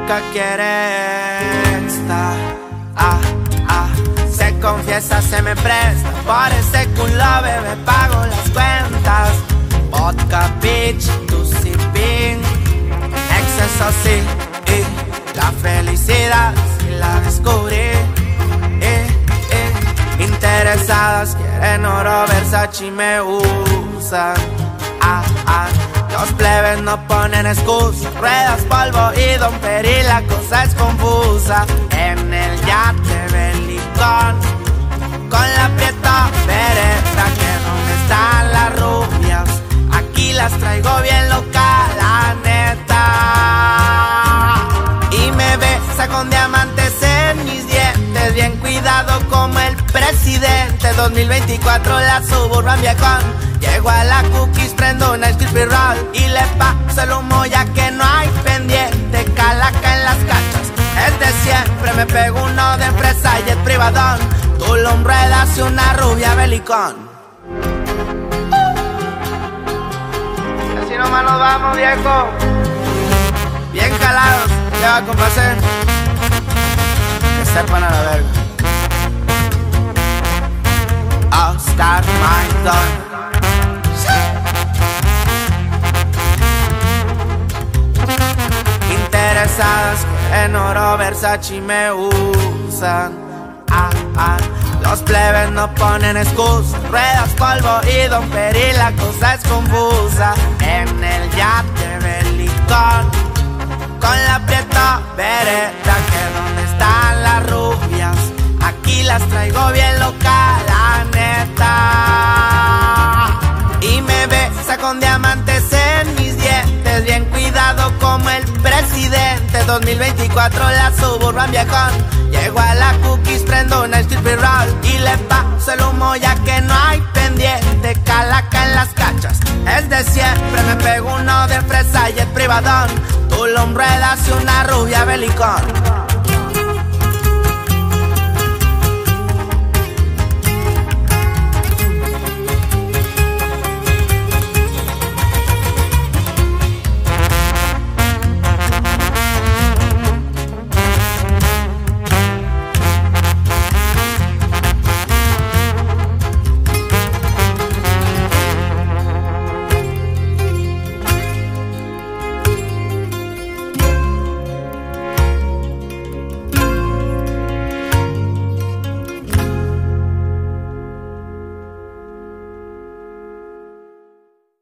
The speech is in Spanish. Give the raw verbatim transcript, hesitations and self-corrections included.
nunca quiere extra. Ah, ah, se confiesa, se me presta. Por ese culo, bebé, pago las cuentas. Vodka, bitch, tu sipping. Exceso, sí, y la felicidad sí la descubrí. Eh, eh. Interesadas quieren oro, Versace y me usan. Ah, ah. Los plebes no ponen excusa. Ruedas, polvo y Don Peri, la cosa es confusa. En el yate belicón, con la prieta pereta, que donde están las rubias, aquí las traigo bien loca, la neta. Y me besa con diamantes en mis dientes, bien cuidado como el presidente. Dos mil veinticuatro la Suburban Viacón. Llego a la Cookies, prendo una Crispy Roll y le paso el humo ya que no hay pendiente. Calaca en las cachas, es de siempre. Me pego uno de empresa y el privadón. Tulum ruedas y una rubia belicón. Así nomás nos vamos, viejo. Bien calados, ya va a compasar. Que sepan a la verga. Oscar Maidon. Interesadas quieren oro, Versace y me usan. Ah, ah. Los plebes no ponen excusa. Ruedas, polvo y Don Peri, la cosa es confusa. En el yate belicón, con la prieta vereta, que donde están las rubias, aquí las traigo bien loca, la neta. Y me besa con diamantes en mis dientes, bien cuidado como el presidente. Dos mil veinticuatro la Suburban Viacón. Llego a la Cookies, prendo una Crispy Roll y le paso el humo ya que no hay pendiente. Calaca en las cachas, es de siempre. Me pego uno de fresa y el privadón. Tulum ruedas y una rubia belicón.